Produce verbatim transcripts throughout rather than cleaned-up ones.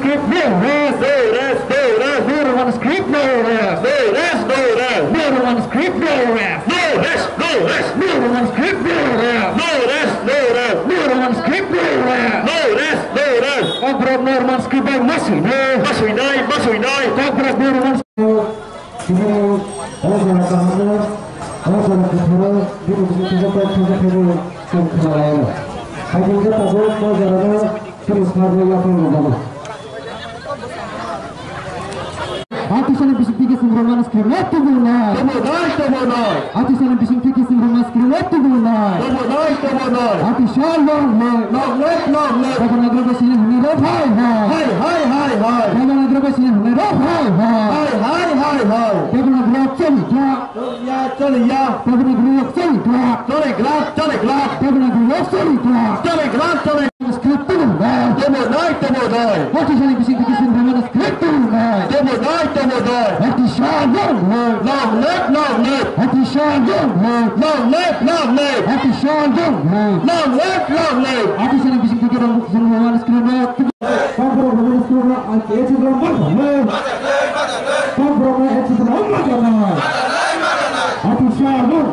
script, no rest, no rest, no rest, no one script, no rest, no rest, no rest, no one script, no rest, no rest, no rest, no one script, no rest, no rest, no rest, no one script, no rest, no rest, no rest. Komprot normal script yang masih, masih naik, masih naik. Komprot normal. Ini orang yang kamu, orang yang kamu, dia begitu cepat cepat ini sempurna. Hari ini kita buat majalah terus hari yang pertama. Hati sana bising fikir sembroman skrin waktu bunai. Temu naik, temu naik. Hati sana bising fikir sembroman skrin waktu bunai. Temu naik, temu naik. Hati shalom naik, naik, naik, naik. Kapan agar sini hendak hai hai. Hai hai hai hai. Kapan agar sini hendak hai hai. Hai hai hai hai. Kapan agar celi gelap. Ya celi ya. Kapan agar celi gelap. Celi gelap, celi gelap. Kapan agar celi gelap. Celi gelap, celi. Skrin bunai. Temu naik, temu naik. Hati sana bising fikir sembroman skrin bunai. Temu naik. Hati shalom, long live, long live. Hati shalom, long live, long live. Hati shalom, long live, long live. Hati sana bising fikir semua skrin. Komprot normal skrin anti eci dalam mana? Komprot eci dalam mana? Hati shalom,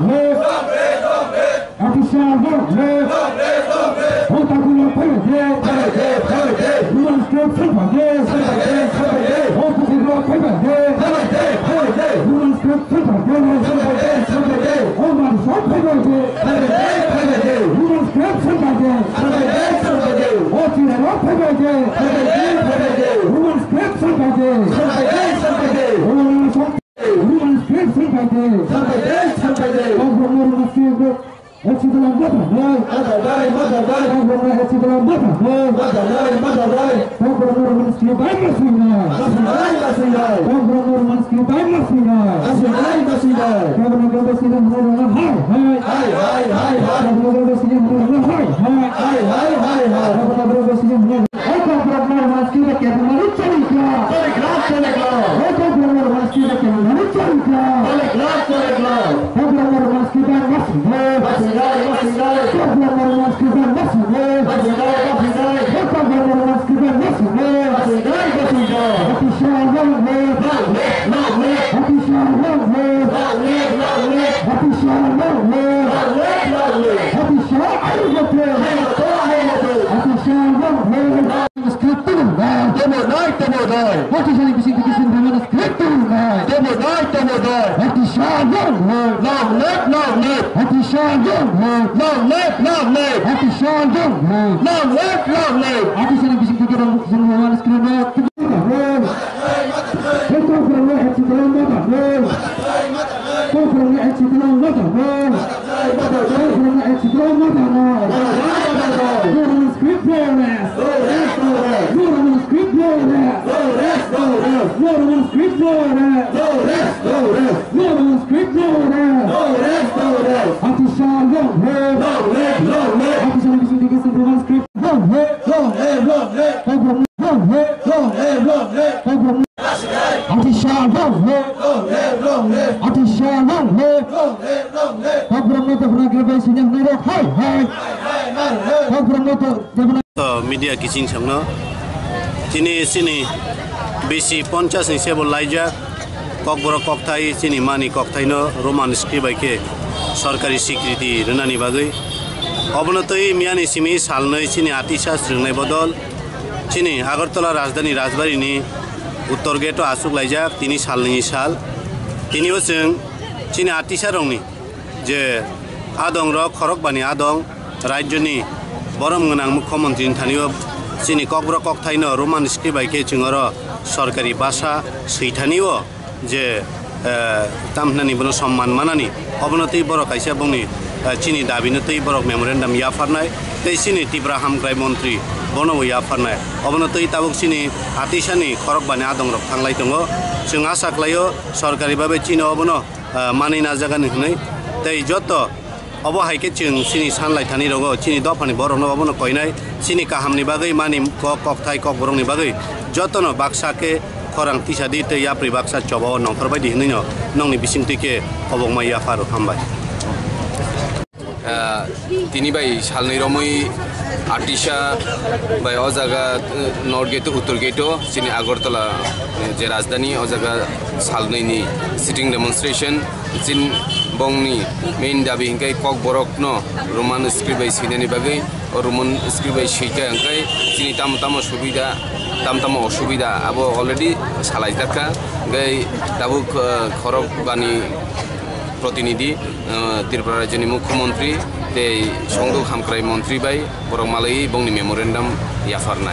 hati shalom. Oh tak guna payah, payah, payah. Bukan skrin sampai, sampai, sampai. Oh tak guna payah. Bukan skrin sampai, sampai, sampai. Oh mana sampai lagi, bukan skrin sampai, sampai, sampai. Oh tidak sampai lagi, bukan skrin sampai, sampai, sampai. Oh mana sampai, bukan skrin sampai, sampai, sampai. Oh berumur masih eci dalam mata, mata dari, mata dari. Komprot eci dalam mata, mata dari, mata dari. Komprot normal skrin masih naik, masih naik, masih naik. Komprot normal skrin masih naik, masih naik, masih naik. Kapan agar sini hendak hai hai, hai hai hai hai. Kapan agar sini hendak hai hai, hai hai hai hai. Kapan agar sini hendak. Oh komprot normal skrin yang mana cari gelap, cari gelap, cari gelap. Oh komprot normal skrin yang mana cari gelap, cari gelap, cari gelap. Komprot normal skrin masih naik, masih naik, masih naik. Komprot normal skrin masih naik, masih naik, masih naik. Komprot normal skrin masih naik, masih naik, masih naik. Hati shalom, long live, long live. Hati shalom, long live, long live. Hati shalom, long live, long live. Hati shalom, hati shalom, skrin naik, temu naik, temu naik. Hati sana bising fikir sembroman skrin naik, temu naik, temu naik. Hati shalom, long live, long live. Hati shalom, long live, long live. Hati shalom, long live, long live. Hati sana bising fikir sembroman skrin naik. Komprot eci dalam mata, komprot eci dalam mata, komprot eci dalam mata. Normal script bonus, normal script bonus, normal script bonus, normal script bonus. Hati shalom, hati sana bising fikir sembroman skrin. Long live, long live, long live. Komprot long live, long live, long live. Komprot hati shalom, hati shalom. Komprot itu pernah kebiasaan naik, hai hai. Komprot itu media kising sangno. Sini sini besi পঞ্চাশ ni sebol laija. Kok borok kok thai sini mani kok thai no roman script baike सरकारी स्वीकृति रनानी बागै अबनतै मियानी सिमी सालनै सिनी आतिसा स्रिंनाय बदल सिनी आगरतला राजधानी राजबारिनि उत्तर गेट आसुक लाइजाक तिनि सालनि साल तिनिओ जों सिनी आतिसा रंनि जे आदं र खरकबानि आदं राज्यनि बरम गोनां मुख्यमन्त्रिनि थानिओ सिनी ककब्र ककथाइनो रोमान स्क्रिप्ट बायके जोंर सरकारी भाषा सैथानिओ जे तामनानि बनो सम्मान मानानि अबनतै बर कायसा बुंनि चिनी दाबिनतै बरक मेमोरेन्डाम याफारनाय तै सिनी तिब्रा हामग्राय मन्त्रि बनो याफारनाय अबनतै ताबुक सिनी आतिसानि खरकबानि आदंरक थांलाय दङ जों आसा खालायो सरकारि भाबे चिनो अबनो मानिना जागानि हनै तै जत अब हाइके जों सिनी सानलाय थानि रग चिनी दफानि बरनो अबनो कयनाय सिनी काहामनि बागै मानि कक ककथाय कक बरंनि बागै जतनो बाक्साके खरां तिसादि तै याप्रि बाक्सा चबाव नंफोरबायदि हनैनो नंनि बिसिंतिके अबंमा याफार हामबाय তিনি বাই সালनै রমই আর্টিসা বাই ও জায়গা নর্থ গেট উত্তর গেটও চিনি আগরতলা যে রাজধানী ও জায়গা সালনैनि সিটিং ডেমনস্ট্রেশন চিন বংনি মেইন দাবি হিংকাই কক বরক ন রোমান স্ক্রিপ্ট বাই সিনানি বাগै রোমান স্ক্রিপ্ট বাই সেইটা হিংকাই চিনি তাম তাম সুবিধা তাম তাম অসুবিধা আবো অলরেডি সালাইজাকা গাই দাবুক খরক বানি প্রতিনিধি ত্রিপুরা রাজ্যनि মুখ্যমন্ত্রী তে সংযোগ হামক্রাই মন্ত্রী বাই বরং মালাই বংনি মেমোরেন্ডাম ইয়াফারনাই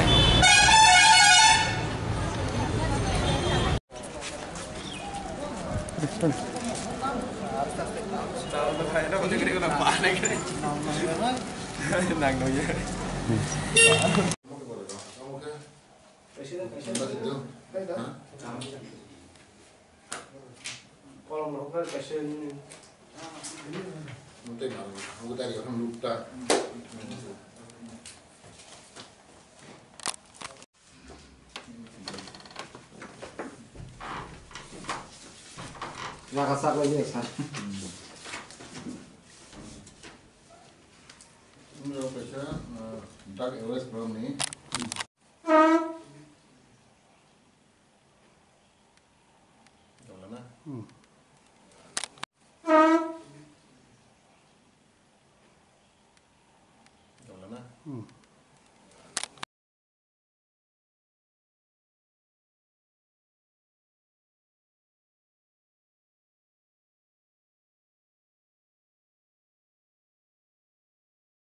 Nakasak lagi ya, Dark Arrest Program ni